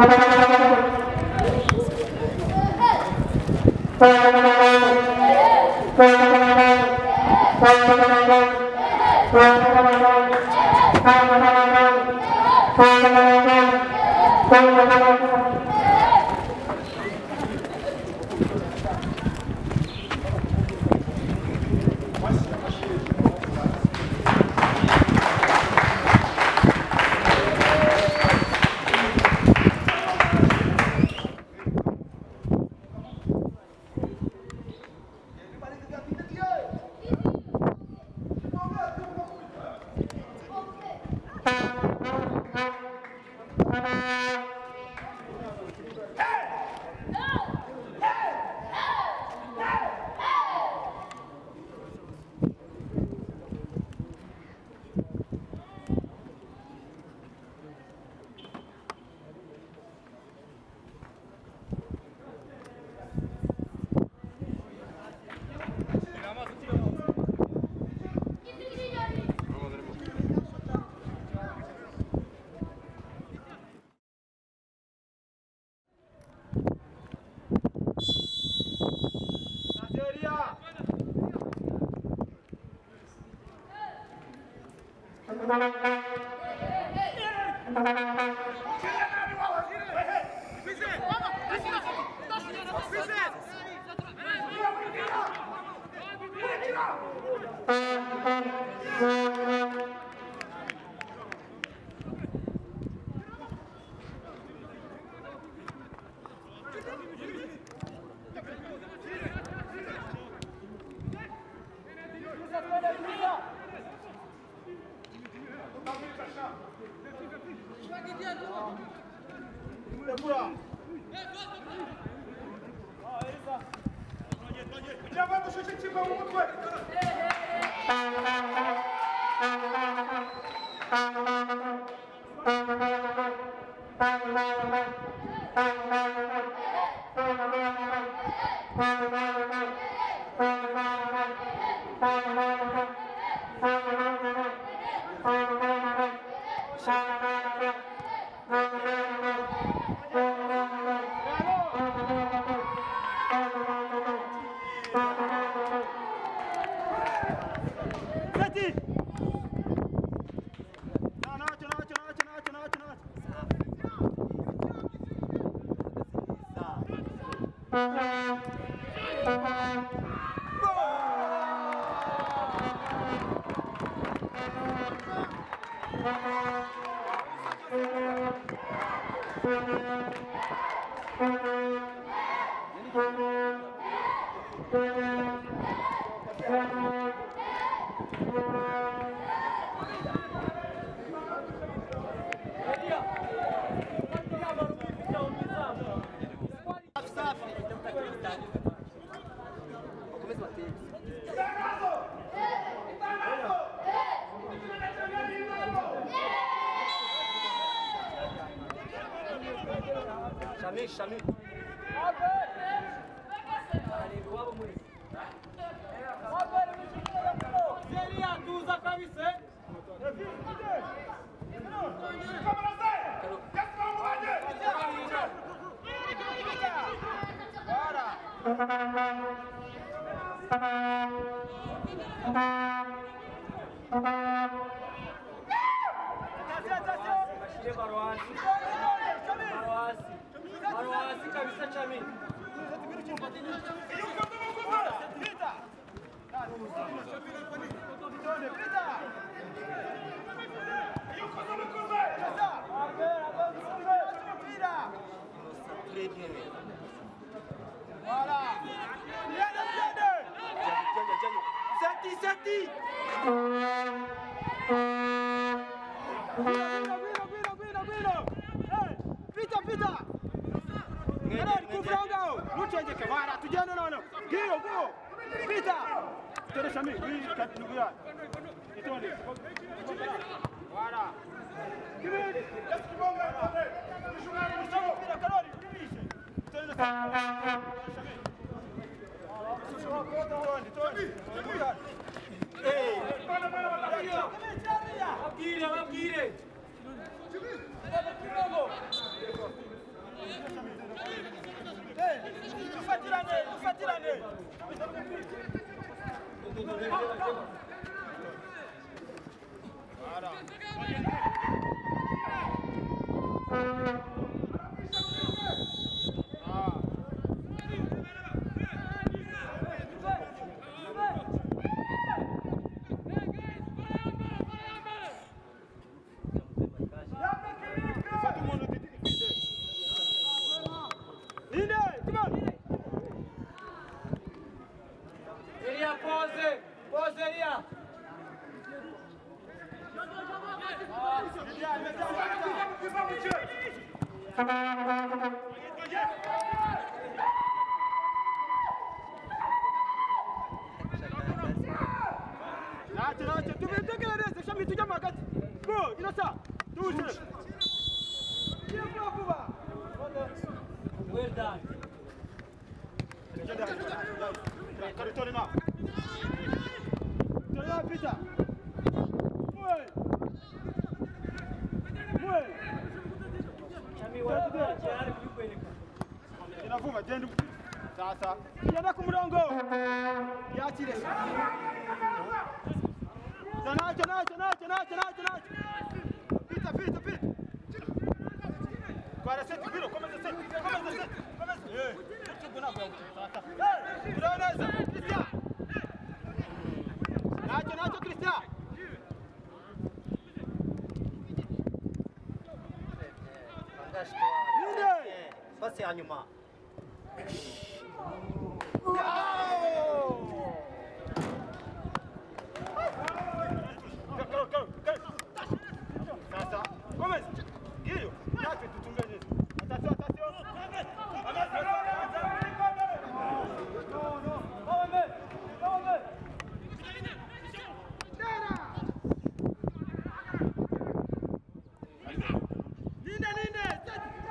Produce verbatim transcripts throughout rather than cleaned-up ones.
Shami, Shami. Seria tuza kabisa. Elia, pose! Pose, Elia! Nacho, Nacho, tu vedi che adesso lasciami tu chiama gat. Go, ina sa. Tu ce. Io proprio va. Well done. Cartone ma. Torna Pita. Muoi. Muoi. Chami wa tayari kuipeleka. Inavuma tendo. Sasa. Yenda kumrongo. Yachile. Nacho, Nacho, Nacho, Nacho, Nacho, Nacho. Pita, Pita, Pita. Guarda, senti, Piro, come se senti, come se senti, come se... Eh, che buona cosa. Eh, Bronese, Cristian. Nacho, Nacho, Cristian. Passi a nyuma. Sasa, come? Io, Nacho, tu tunga nisso. Attenzione, attenzione. No, no. Dove? Dove? Nina, Nina,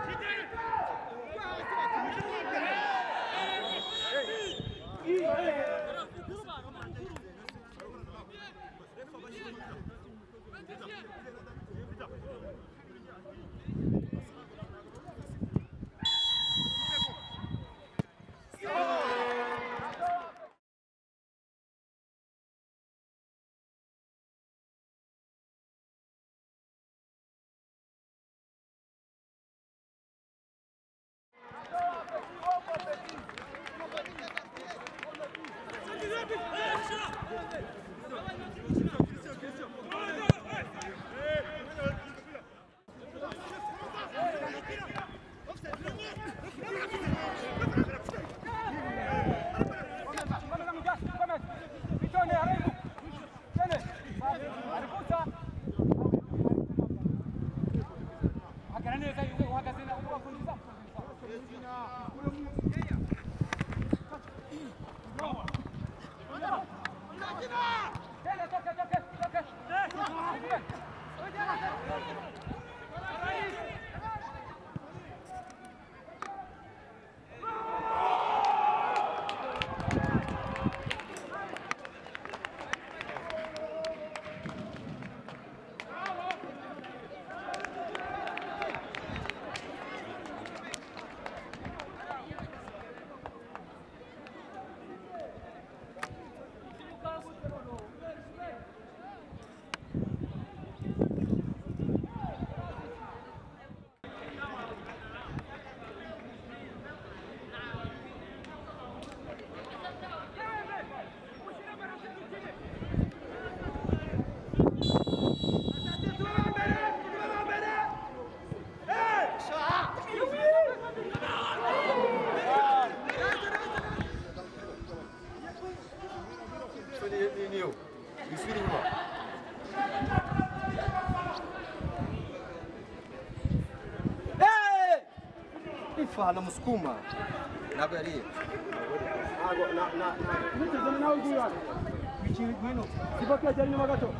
Fala musukuma ntabwo yari ntabwo na na niteze nawe ugiye iki bintu sibaka cyari nyuma gato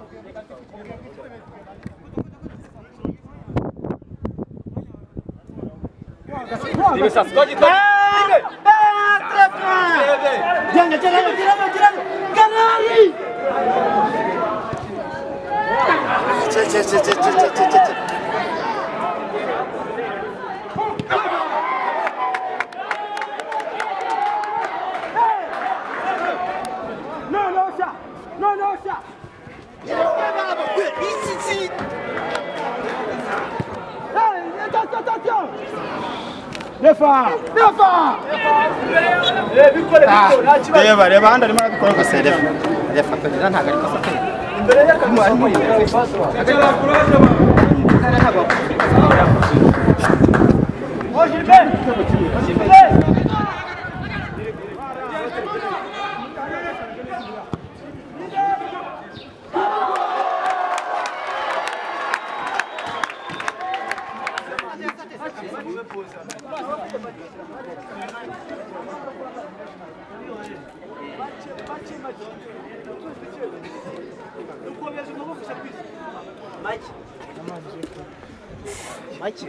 Dime sas, gol de Jangan, jangan, jangan, jangan. Kanali. Cek cek cek cek cek cek cek. No, no shot. No, no shot. Hey, attention, attention. Lefa, lefa. Eh, bikore bikore. Reba, reba handa rimara bikora kose lefa. Lefa kugira ntago ari kosa. Imbere y'akazi ari muri. Mike.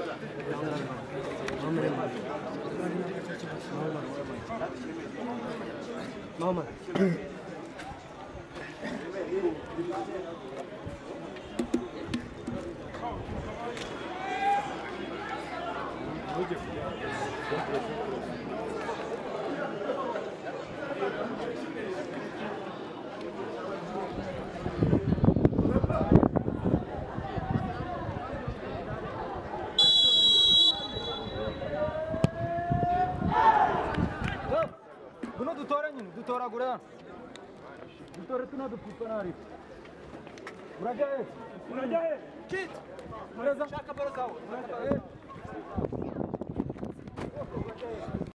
Mama. Bunu dutora nyine, dutora gura. Dutora tuno dupupanari. Urajaye. Urajaye. Kit. Muraza. Shaka barazawo.